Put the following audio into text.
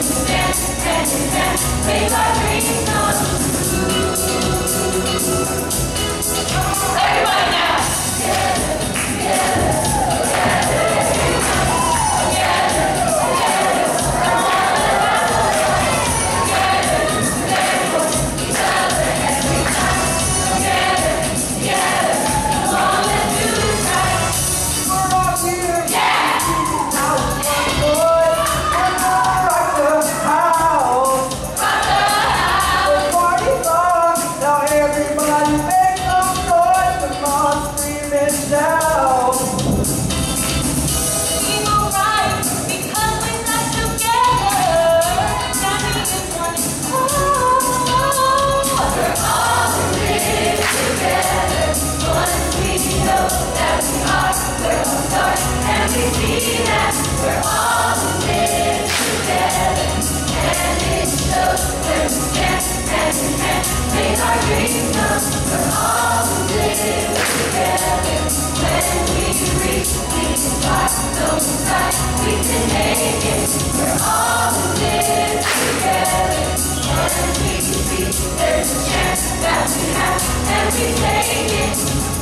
Make our dreams come true. Everybody now. Together, together, together, together, together. Come on, let's have a party. Together, together, for each other every time. Together, together. Come on, let's do this right. We're all here. Yeah. Now one voice and rock the house. Rock the house. The party's on. Now everybody make some noise. Come on, scream it down. We will rise because we stuck together. Standing as one. We're all in this together. Once we know that we are, we're all stars, and we see that we're all in this together. And it shows when we stand hand in hand, make our dreams come. We're all in this together. When we reach, we can fly, no side, we can make it. We're all in this together. And we see there's a chance that we have, and we take it.